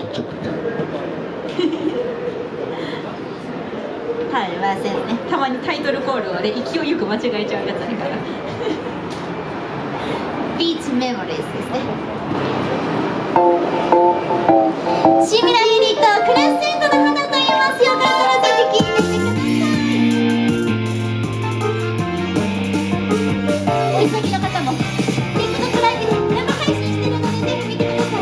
っちゃった。 はい、まあそうですね。たまにタイトルコールをね、勢いよく間違えちゃうやつあるから。ビーチメモリーズですね。シミラユニットクレッセントの花と言います。よかったらぜひ聴いてみてください。お急ぎの方も TikTok ライブで生配信してるのでぜひ見てください。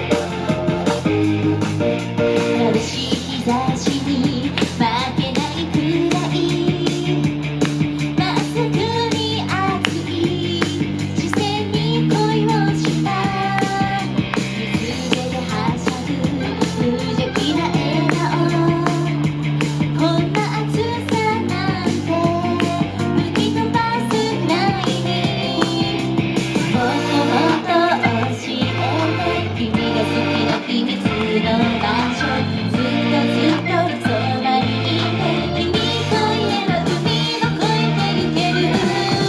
眩しい日差しに負けないくらいまっすぐに熱い視線に恋をした水辺ではしゃぐ無邪気な笑顔こんな暑さなんて吹き飛ばすくらいにもっともっと教えて君が好きな秘密の場所ずっとそばにいて君といえば海の越えてゆけるい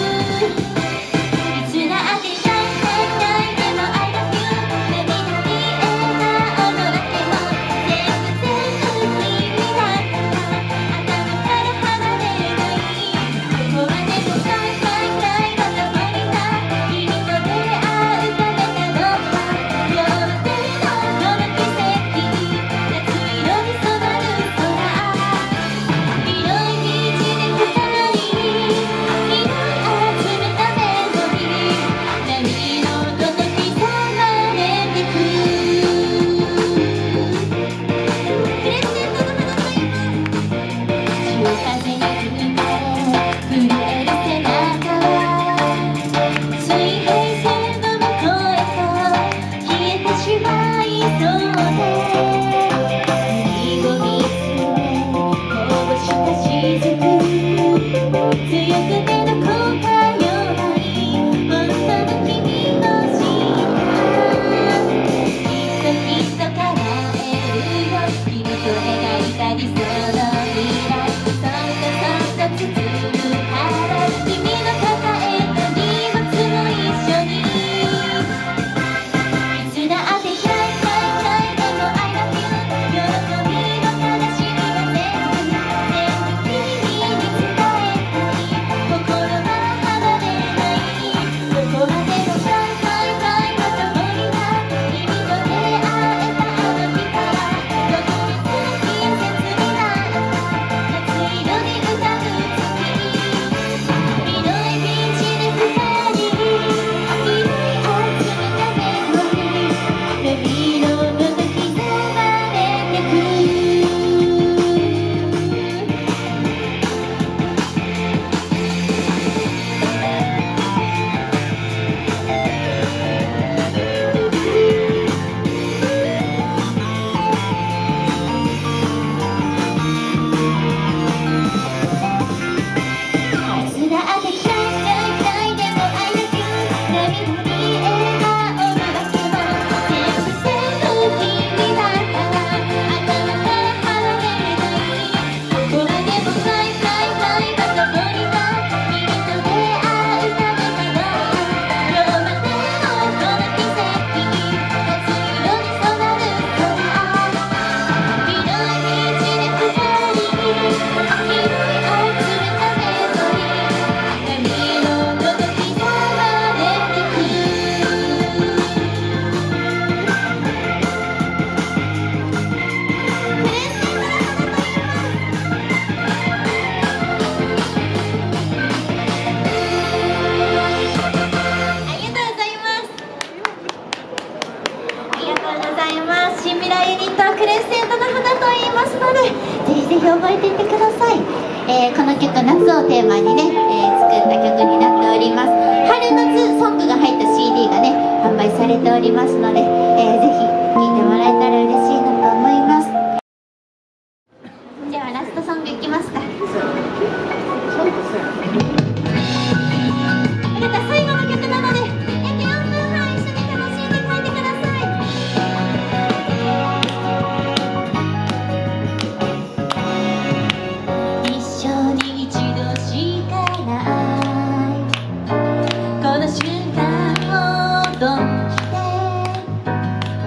つだって泣いても I love you 涙に笑顔のだけも全部君だったら頭から離れないどこまでもフライフライフライまた降りた君と出会うためなのは両手のこの奇跡夏色に染まる空広いビーチで二人祈り集めたメモリー波の音と刻まれてくクレッセントの花と言います。潮風に吹かれ震える背中は水平線の向こうへと消えてしまいそうで海を見つめこぼした雫強くてどこか弱い本当の君を知ったきっと叶えるよ君と描いた理想の未来そっと包むから君の抱えた荷物も一緒にいつだってフライフライフライでも I love you 喜びも悲しみも全部君に伝えたい心は離れないどこまでもフライフライフライまた降りた君と出会えたあの日から特別な季節になった夏色に浮かぶ月広いビーチで二人拾い集めたメモリー波の音と刻まれてくいつだってフライフライフライでも I love you 涙に笑顔のだけも全部君だったら頭から離れないどこまでもフライフライフライまた降りた君と出会うためなの両手のこの奇跡夏色に染まる空広いビーチで二人拾い集めたメモリー波の音と刻まれてくクレッセントの花と言います。ありがとうございます。ありがとうございます。新未来ユニットクレッセントの花と言いますのでぜひぜひ覚えていってください。この曲夏をテーマにね、作った曲になっております。春夏ソングが入った CD がね販売されておりますので、ぜひ聴いてもらえたら嬉しいなと思います。じゃあラストソングいきますか。また最後の曲なので4分半一緒に楽しんで帰ってください。一生に一度しかないこの瞬間をどんして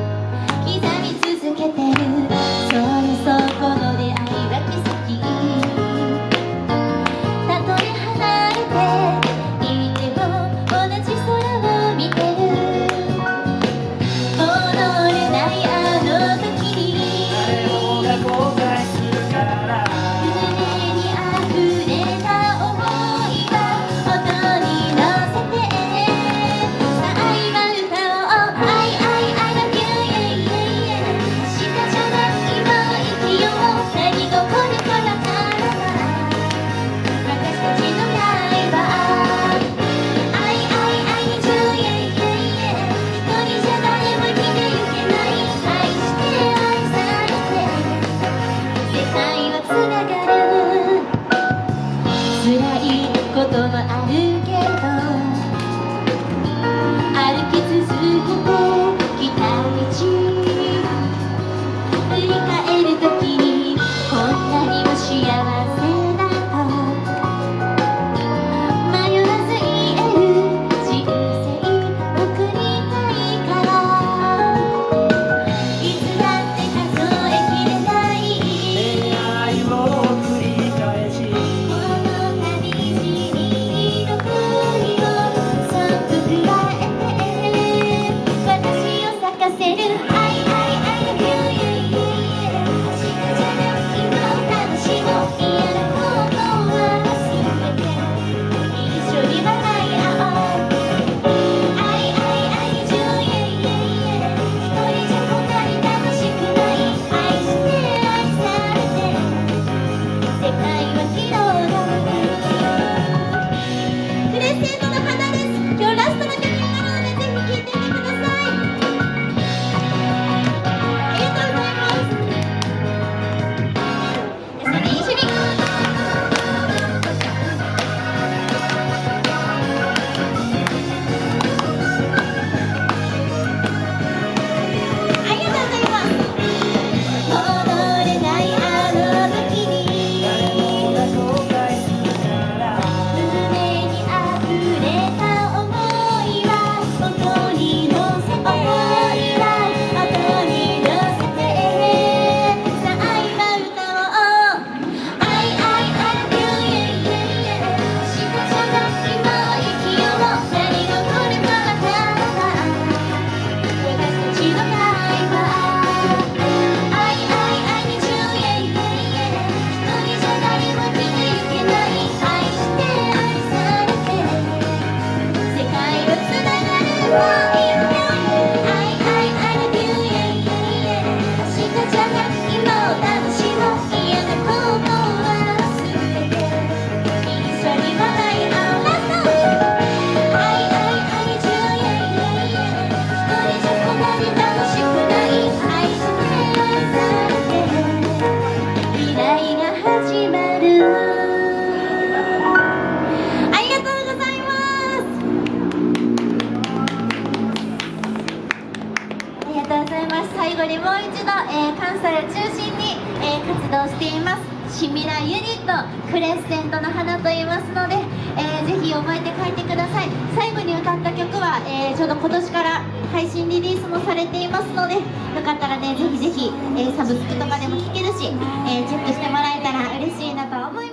とうございます。最後にもう一度、関西を中心に、活動しています新未来ユニットクレッセントの花と言いますので、ぜひ覚えて帰ってください。最後に歌った曲は、ちょうど今年から配信リリースもされていますので、よかったらねぜひぜひ、サブスクとかでも聴けるし、チェックしてもらえたら嬉しいなと思います。